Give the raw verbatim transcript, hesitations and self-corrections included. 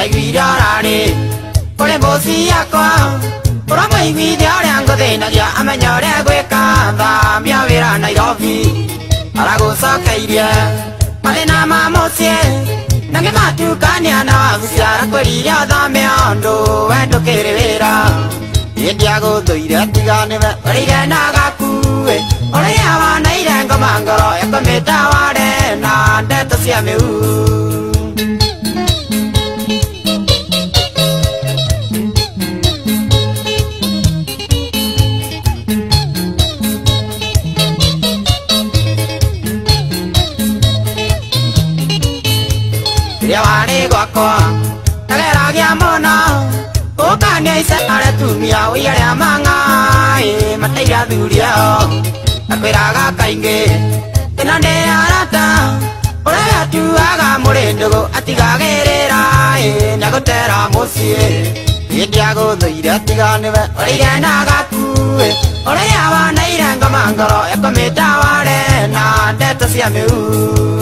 like we already. Pole bosi yakwa, pora mai vi diarang ko de na ya amanya de kwe kanda mia vera na yofi. Arago sa kaidia, pale na ma mosie. Nange matu kanya na usiara kwe ya da me ando endo kere vera. India go to ira tiga ne va, ira na ga kuwe. Ora ya wa na ira ko mangaro ya ko meta wa de na de to sia me u. Yawani guako, tagara gya mono, oka nei sa ara tu mia wi ara manga e matai ya duria o, akwera ga kainge, tenande arata, ora ya tu aga morendo go atiga gerera e nyagotera mosie, India go doira tiga neve, ora na ga ku e, ora ya wa nei ranga mangaro, ekometa wa re na de to sia meu.